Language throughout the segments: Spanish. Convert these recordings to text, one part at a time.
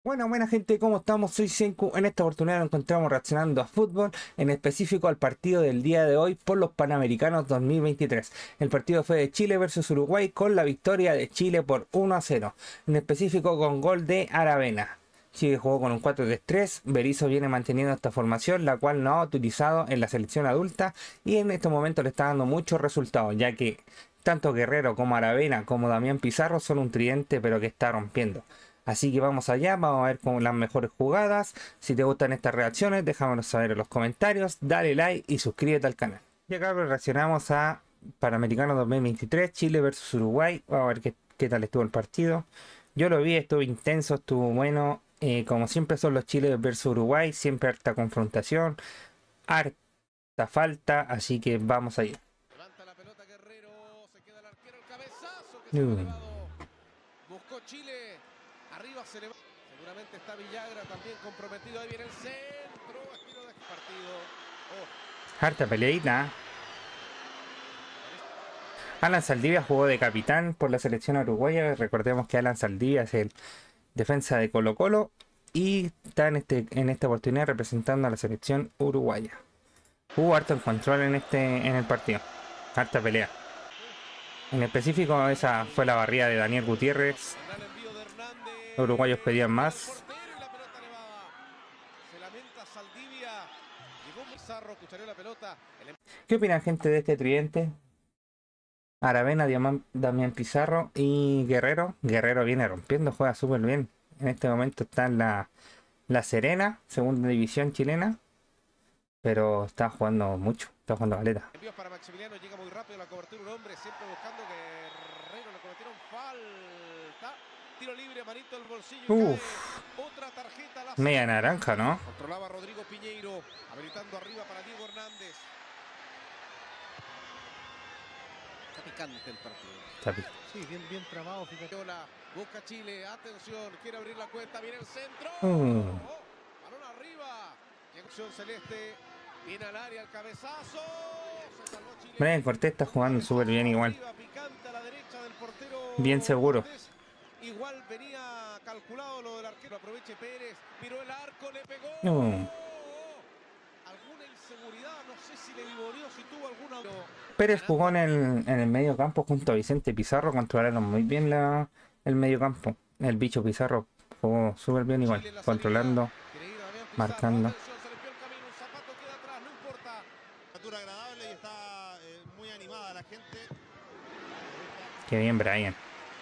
Bueno, buena gente, ¿cómo estamos? Soy Senku. En esta oportunidad nos encontramos reaccionando a fútbol, en específico al partido del día de hoy por los Panamericanos 2023. El partido fue de Chile versus Uruguay con la victoria de Chile por 1-0, en específico con gol de Aravena. Chile jugó con un 4-3-3, Berizzo viene manteniendo esta formación, la cual no ha utilizado en la selección adulta y en este momento le está dando muchos resultados, ya que tanto Guerrero como Aravena como Damián Pizarro son un tridente pero que está rompiendo. Así que vamos allá, vamos a ver con las mejores jugadas. Si te gustan estas reacciones, déjamelo saber en los comentarios, dale like y suscríbete al canal. Y acá reaccionamos a Panamericano 2023, Chile versus Uruguay. Vamos a ver qué tal estuvo el partido. Yo lo vi, estuvo intenso, estuvo bueno. Como siempre son los Chile versus Uruguay, siempre harta confrontación, harta falta, así que vamos allá. Levanta la pelota Guerrero, se queda el arquero, el cabezazo que se ha elevado. Buscó Chile, arriba se le va. Seguramente está Villagra también comprometido. Ahí viene el centro, estilo de partido. Harta peleadita. Alan Saldivia jugó de capitán por la selección uruguaya. Recordemos que Alan Saldivia es el defensa de Colo-Colo y está en esta oportunidad representando a la selección uruguaya. Hubo harto control en el partido. Harta pelea. En específico, esa fue la barrida de Daniel Gutiérrez. Los uruguayos pedían más. ¿Qué opinan, gente, de este tridente? Aravena, Damián Pizarro y Guerrero. Guerrero viene rompiendo, juega súper bien. En este momento está en la Serena, segunda división chilena. Pero está jugando mucho, está jugando caleta. Envíos para Maximiliano, llega muy rápido la cobertura, un hombre siempre buscando Guerrero, le cometieron falta. Tiro libre, manito el bolsillo. Otra tarjeta. Media naranja, ¿no? Controlaba Rodrigo Piñeiro, habilitando arriba para Diego Hernández. Está picante el partido. Sí, bien trabado, fíjate. Busca Chile, atención, quiere abrir la cuenta, viene el centro. Balón arriba. Llega opción celeste, viene al área el cabezazo. Brian Cortés está jugando súper bien igual. Bien seguro. Igual venía calculado lo del arquero. Aproveche Pérez, miró el arco, le pegó. Alguna inseguridad, no sé si le vivoreó, si tuvo alguna. Pérez jugó en el medio campo junto a Vicente Pizarro, controlaron muy bien el medio campo. El bicho Pizarro jugó súper bien igual, controlando, marcando. Agradable y está muy animada la gente. Qué bien, Brian.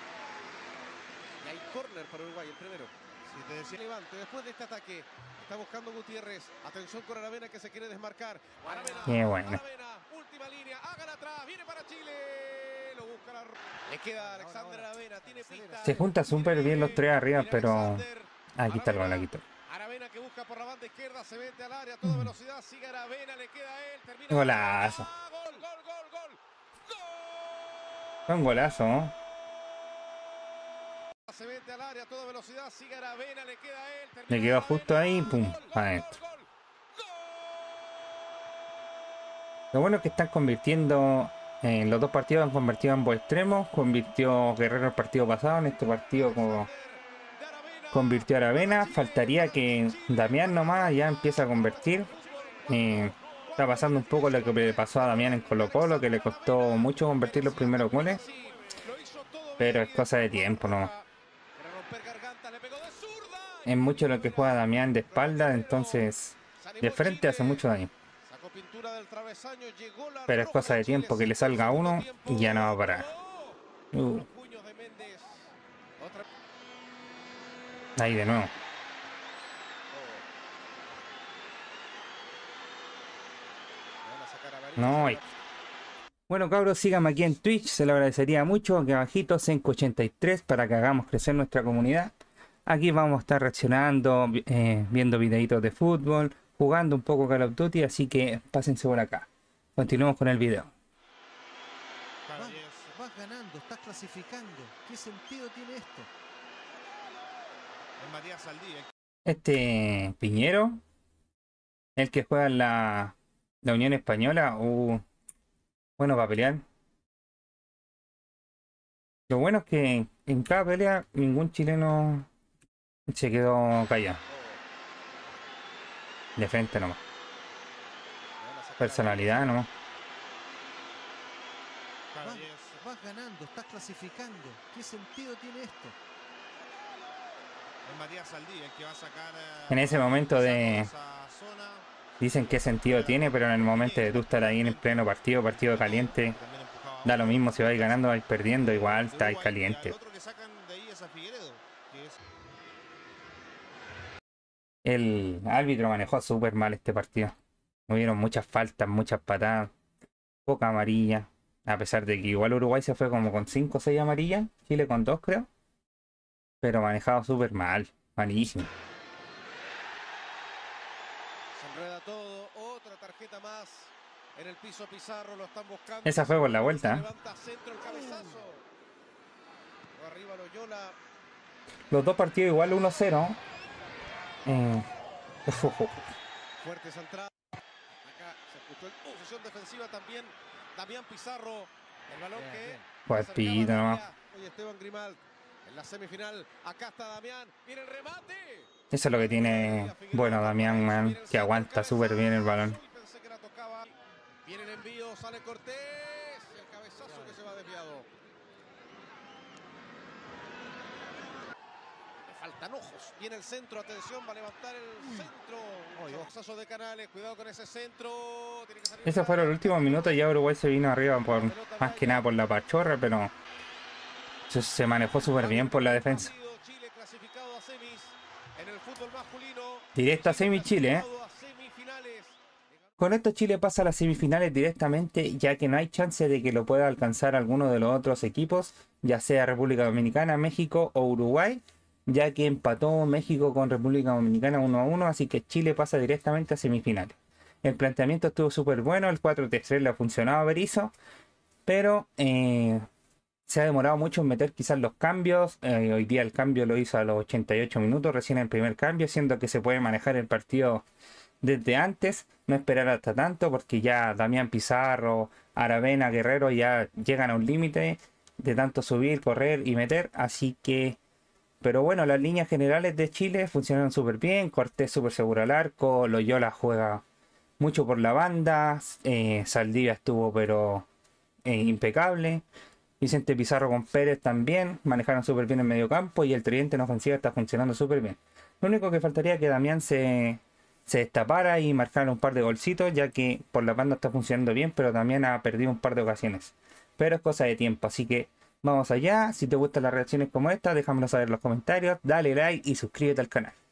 Y hay córner para Uruguay, el primero. Si te decía Levante, después de este ataque, está buscando Gutiérrez. Atención con Aravena que se quiere desmarcar. Aravena, qué bueno. Aravena, última línea, hágala atrás, viene para Chile. Lo busca le queda Alexander Aravena, tiene pista. Se juntan súper bien los tres arriba, pero aquí está el gol, aquí está. Aravena que busca por la banda izquierda, se mete al área a toda velocidad, sigue Aravena, le queda a él, termina. Golazo. Gol, gol, gol, gol. Fue un golazo, ¿no? Se mete al área a toda velocidad, sigue Aravena, le queda a él, termina. Le quedó justo ahí, pum, adentro. Lo bueno es que están convirtiendo, en los dos partidos han convertido ambos extremos. Convirtió Guerrero el partido pasado, en este partido como convirtió a Aravena. Faltaría que Damián nomás ya empiece a convertir. Está pasando un poco lo que le pasó a Damián en Colo-Colo, que le costó mucho convertir los primeros goles. Pero es cosa de tiempo nomás. Es mucho lo que juega Damián de espalda, entonces de frente hace mucho daño. Pero es cosa de tiempo que le salga uno y ya no va a parar. Ahí de nuevo. No hay. Bueno, cabros, síganme aquí en Twitch, se lo agradecería mucho. Aquí abajito, Senku83, para que hagamos crecer nuestra comunidad. Aquí vamos a estar reaccionando, viendo videitos de fútbol, jugando un poco Call of Duty, así que pásense por acá. Continuemos con el video. Vas ganando, estás clasificando. ¿Qué sentido tiene esto? Es Matías Saldivia. Este Piñero, el que juega en la Unión Española, bueno para pelear. Lo bueno es que en cada pelea ningún chileno Se quedó callado. De frente nomás. Personalidad nomás. Claro, Vas ganando, estás clasificando. ¿Qué sentido tiene esto? es Matías Saldí el que va a sacar En ese momento de... esa zona. Dicen qué sentido tiene, pero en el momento de tú estar ahí en el pleno partido caliente, También empujaba da lo mismo si vais ganando o vais perdiendo, igual de estáis Uruguay. caliente. Y al otro que sacan de ahí es a Figueredo, que es El árbitro manejó súper mal este partido. Hubieron muchas faltas, muchas patadas, poca amarilla. A pesar de que igual Uruguay se fue como con 5 o 6 amarillas, Chile con 2 creo. Pero manejado súper mal, malísimo. Se enreda todo. Otra tarjeta más. En el piso Pizarro lo están buscando. Esa fue por la vuelta, ¿eh? Levanta centro el cabezazo. Arriba Loyola. Los dos partidos igual 1-0. Fuerte central. Acá se escuchó en posición defensiva también. Damián Pizarro. El balón que Pues acercaba pito al nomás. área. Oye, Esteban Grimal. En la semifinal. Acá está Damián. Viene el remate. Eso es lo que tiene bueno Damián, man, que aguanta súper bien el balón. Pensé que la tocaba. Viene el envío. Sale Cortés. Y el cabezazo que se va desviado. Faltan ojos. Viene el centro. Atención. Va a levantar el centro. Cabezazo de Canales. Cuidado con ese centro. Tiene que salir. Esos fueron los últimos minutos. Ya Uruguay se vino arriba por más que nada por la pachorra, pero se manejó súper bien por la defensa. Chile clasificado a semis en el fútbol masculino. Directo a semi Chile, ¿eh? Clasificado a semifinales. Con esto Chile pasa a las semifinales directamente, ya que no hay chance de que lo pueda alcanzar alguno de los otros equipos, ya sea República Dominicana, México o Uruguay, ya que empató México con República Dominicana 1-1, así que Chile pasa directamente a semifinales. El planteamiento estuvo súper bueno, el 4-3-3 le ha funcionado a Berizzo, pero se ha demorado mucho en meter quizás los cambios. Hoy día el cambio lo hizo a los 88 minutos, recién el primer cambio, siendo que se puede manejar el partido desde antes, no esperar hasta tanto, porque ya Damián Pizarro, Aravena, Guerrero ya llegan a un límite de tanto subir, correr y meter, así que... Pero bueno, las líneas generales de Chile funcionaron súper bien, Cortés súper seguro al arco, Loyola juega mucho por la banda, Saldivia estuvo pero impecable, Vicente Pizarro con Pérez también manejaron súper bien el medio campo y el tridente en ofensiva está funcionando súper bien. Lo único que faltaría es que Damián se destapara y marcara un par de golcitos, ya que por la banda está funcionando bien, pero también ha perdido un par de ocasiones. Pero es cosa de tiempo, así que vamos allá. Si te gustan las reacciones como esta, déjamelo saber en los comentarios, dale like y suscríbete al canal.